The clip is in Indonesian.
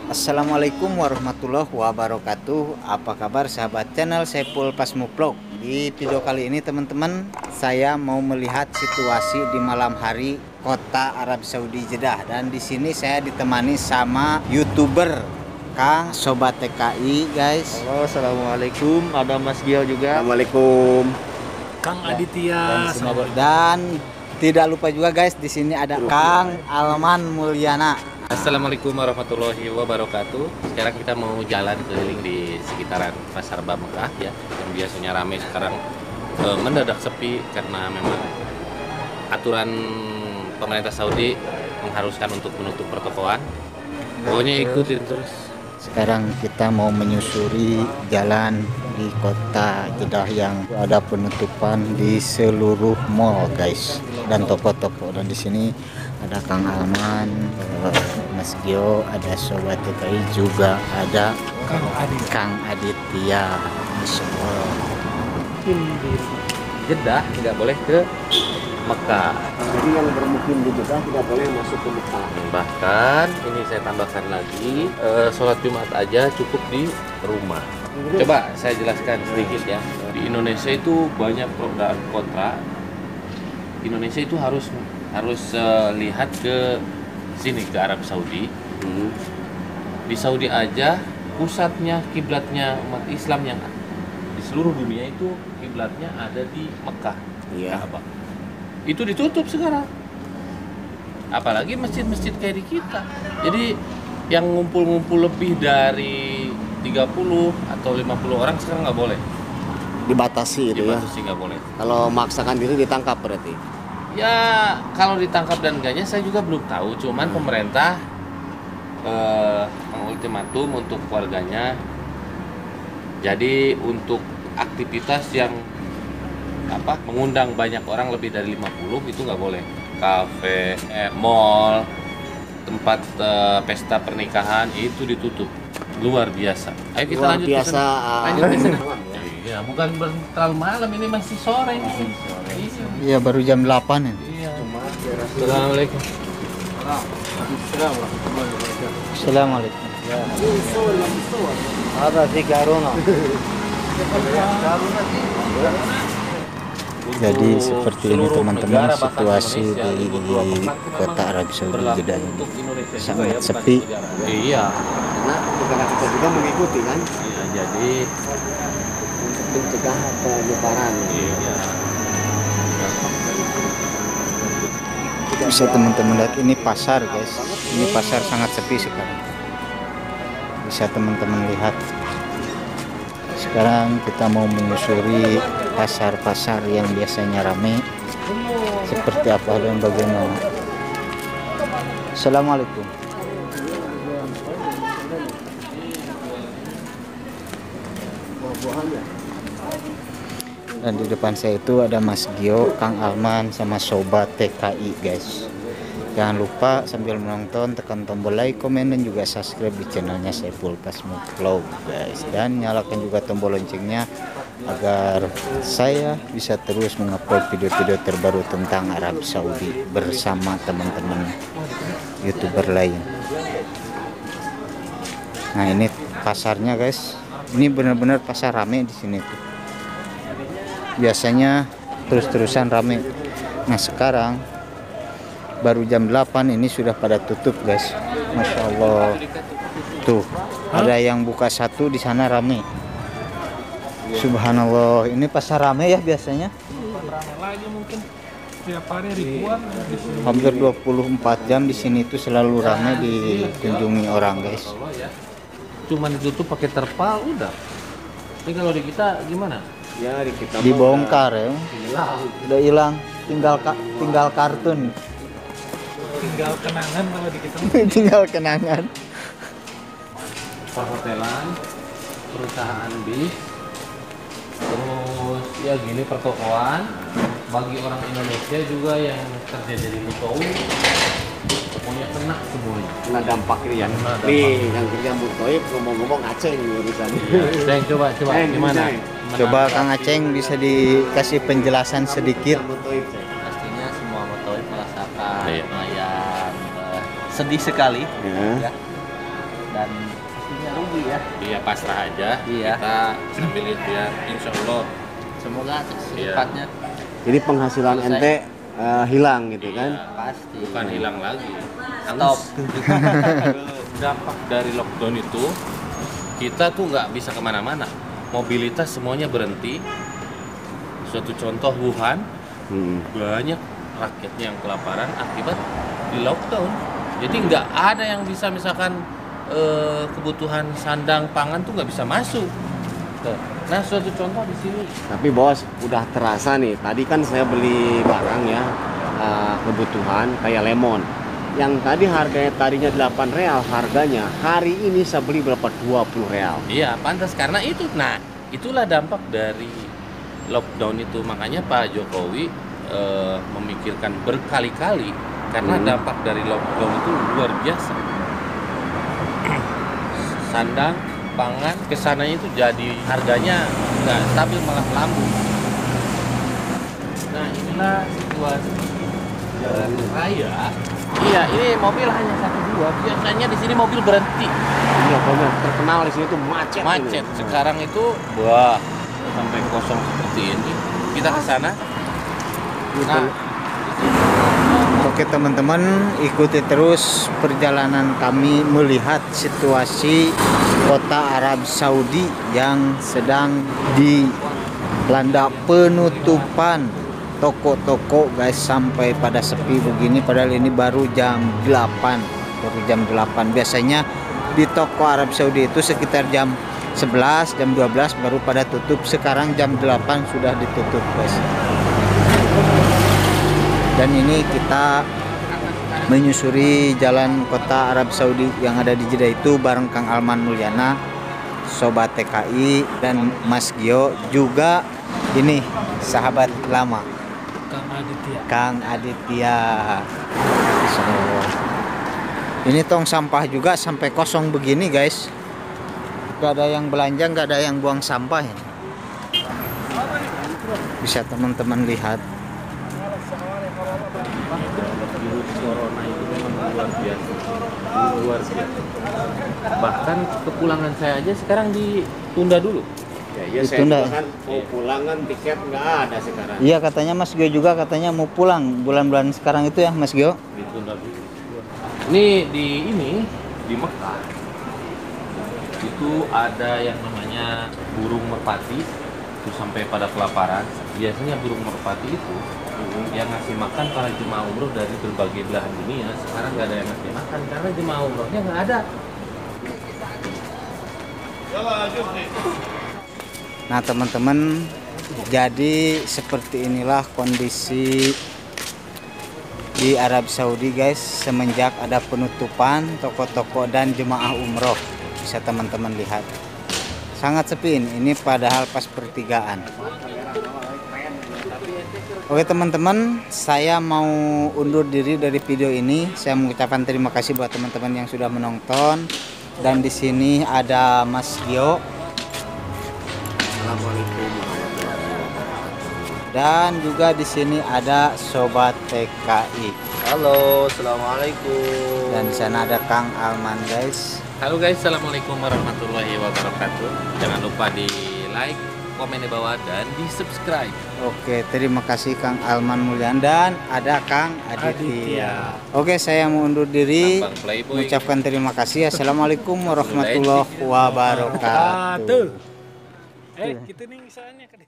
Assalamualaikum warahmatullahi wabarakatuh. Apa kabar sahabat channel Saiful Pasmo Vlog? Di video kali ini teman-teman, saya mau melihat situasi di malam hari kota Arab Saudi Jeddah, dan di sini saya ditemani sama YouTuber Kang Sobat TKI, guys. Halo, assalamualaikum. Ada Mas Gio juga. Assalamualaikum. Kang Aditya. Dan tidak lupa juga guys, di sini ada Kang Alman Mulyana. Assalamualaikum warahmatullahi wabarakatuh. Sekarang kita mau jalan keliling di sekitaran Pasar Mekah ya, yang biasanya ramai sekarang mendadak sepi karena memang aturan pemerintah Saudi mengharuskan untuk menutup pertokoan. Pokoknya ikutin terus. Sekarang kita mau menyusuri jalan di kota Jeddah yang ada penutupan di seluruh mall, guys, dan toko-toko. Dan di sini ada Kang Alman, Mas Gio, ada Sobat TKI, juga ada Kang Aditya. Masya Allah. Jeddah tidak boleh ke Mekah. Jadi yang bermukim di Jeddah tidak boleh masuk ke Mekah. Bahkan ini saya tambahkan lagi, sholat Jumat aja cukup di rumah. Coba saya jelaskan sedikit ya. Di Indonesia itu banyak pro dan kontra. Indonesia itu harus lihat ke sini, ke Arab Saudi. Di Saudi aja pusatnya, kiblatnya umat Islam yang di seluruh dunia itu kiblatnya ada di Mekah. Iya. Ka'bah. Itu ditutup sekarang. Apalagi masjid-masjid kayak di kita. Jadi yang ngumpul-ngumpul lebih dari 30 atau 50 orang sekarang nggak boleh. Dibatasi itu ya. Dibatasi nggak boleh. Kalau maksakan diri ditangkap berarti. Ya kalau ditangkap dan enggaknya saya juga belum tahu. Cuman pemerintah mengultimatum untuk warganya. Jadi untuk aktivitas yang mengundang banyak orang lebih dari 50 itu nggak boleh. Kafe, mall, tempat pesta pernikahan itu ditutup. Luar biasa. Ayo kita Luar lanjut biasa. Lanjut ke sana. Iya, bukan terlalu malam, ini masih sore. Iya, baru jam 8 ini. Iya. Assalamualaikum. Assalamualaikum. Ada di Garuna. Jadi seperti ini teman-teman, situasi di kota Arab Saudi Jeddah ini sangat sepi. Iya. Karena negara kita juga mengikuti kan. Iya, jadi Untuk mencegah penyebaran. iya. Bisa teman-teman lihat, ini pasar, guys. Ini pasar sangat sepi sekarang. Bisa teman-teman lihat. Sekarang kita mau menyusuri pasar-pasar yang biasanya ramai. Seperti apa dan bagaimana. Assalamualaikum. Dan di depan saya itu ada Mas Gio, Kang Alman, sama Sobat TKI, guys. Jangan lupa sambil menonton tekan tombol like, komen, dan juga subscribe di channelnya Saiful Pasmo Vlog, guys. Dan nyalakan juga tombol loncengnya agar saya bisa terus mengupload video-video terbaru tentang Arab Saudi bersama teman-teman YouTuber lain. Nah, ini pasarnya, guys. Ini benar-benar pasar rame di sini tuh. Biasanya terus-terusan rame. Nah, sekarang baru jam 8 ini sudah pada tutup, guys. Masya Allah. Tuh, ada yang buka satu di sana rame. Subhanallah, ini pasar rame ya biasanya. Ramai lagi mungkin tiap hari ribuan di sini. Hampir 24 jam di sini itu selalu rame dikunjungi orang, guys. Cuman ditutup pakai terpal udah. Ini kalau di kita gimana? Ya di kita Dibongkar ya. Udah hilang, tinggal kartun. Tinggal kenangan kalau di kita. Tinggal kenangan. Perhotelan, perusahaan bis, terus ya gini pertokoan. Bagi orang Indonesia juga yang kerja dari Mutowi, pokoknya kena semuanya. kena dampak ini ya. Kena dampak. Nih yang kerja Mutoib ngomong-ngomong Aceh ini urusan. Ceng, coba gimana? Coba Kang Aceng bisa dikasih penjelasan sedikit. Mutoib, Ceng. Pastinya semua motorik merasakan Iya. yang sedih sekali Ya. ya, dan pastinya rugi ya. Iya, pasrah aja. Iya. Kita sambil ikhtiar, insya Allah. Semoga secepatnya. Jadi penghasilan Selesai. ente hilang gitu kan? Iya, Pasti. bukan hilang lagi. Stop. Dampak dari lockdown itu, kita tuh nggak bisa kemana-mana. Mobilitas semuanya berhenti. Suatu contoh Wuhan, banyak rakyatnya yang kelaparan akibat di lockdown. Jadi nggak ada yang bisa misalkan kebutuhan sandang pangan tuh nggak bisa masuk. Nah, suatu contoh di sini. Tapi bos, udah terasa nih. Tadi kan saya beli barang ya, kebutuhan kayak lemon. Yang tadi harganya tadinya 8 real harganya, hari ini saya beli berapa? 20 real. Iya, pantas karena itu. Nah, itulah dampak dari lockdown itu. Makanya Pak Jokowi memikirkan berkali-kali karena dampak dari lockdown itu luar biasa. Sandang, pangan, kesananya itu jadi harganya nggak stabil, malah melambung. Nah, inilah situasi jalan raya. Iya, ini mobil hanya 1-2. Biasanya di sini mobil berhenti. Iya, benar. Terkenal di sini tuh macet. Macet. Ini. Sekarang itu wah, sampai kosong seperti ini. Kita ke sana. Nah, Oke teman-teman, ikuti terus perjalanan kami melihat situasi kota Arab Saudi yang sedang dilanda penutupan toko-toko guys, sampai pada sepi begini, padahal ini baru jam 8. Biasanya di toko Arab Saudi itu sekitar jam 11, jam 12 baru pada tutup. Sekarang jam 8 sudah ditutup guys. Dan ini kita menyusuri jalan kota Arab Saudi yang ada di Jeddah itu bareng Kang Alman Mulyana, Sobat TKI, dan Mas Gio, juga ini sahabat lama Kang Aditya. So, ini tong sampah juga sampai kosong begini guys, gak ada yang belanja, gak ada yang buang sampah ya. Bisa teman-teman lihat. virus corona itu memang luar biasa. Bahkan kepulangan saya aja sekarang ditunda dulu. Ya, saya Ditunda. juga kan mau pulang kan tiket nggak ada sekarang. Iya, katanya Mas Gio juga katanya mau pulang bulan-bulan sekarang itu ya Mas Gio. Ditunda dulu. Ini di Mekah itu ada yang namanya burung merpati itu sampai pada kelaparan. Biasanya burung merpati itu yang ngasih makan para jemaah umroh dari berbagai belahan dunia. Sekarang nggak ada yang ngasih makan karena jemaah umrohnya nggak ada. Nah teman-teman, jadi seperti inilah kondisi di Arab Saudi guys semenjak ada penutupan toko-toko dan jemaah umroh. Bisa teman-teman lihat sangat sepi ini padahal pas pertigaan. Oke teman-teman, saya mau undur diri dari video ini. Saya mengucapkan terima kasih buat teman-teman yang sudah menonton. Dan di sini ada Mas Gio. Assalamualaikum. Dan juga di sini ada Sobat TKI. Halo, assalamualaikum. Dan di sana ada Kang Alman guys. Halo guys, assalamualaikum warahmatullahi wabarakatuh. Jangan lupa di like, komen di bawah, dan di subscribe. Oke, terima kasih Kang Alman Mulyana dan ada Kang Aditya. Oke, saya mau undur diri. Abang Playboy. Mengucapkan terima kasih. Assalamualaikum warahmatullahi wabarakatuh. Kita nih misalnya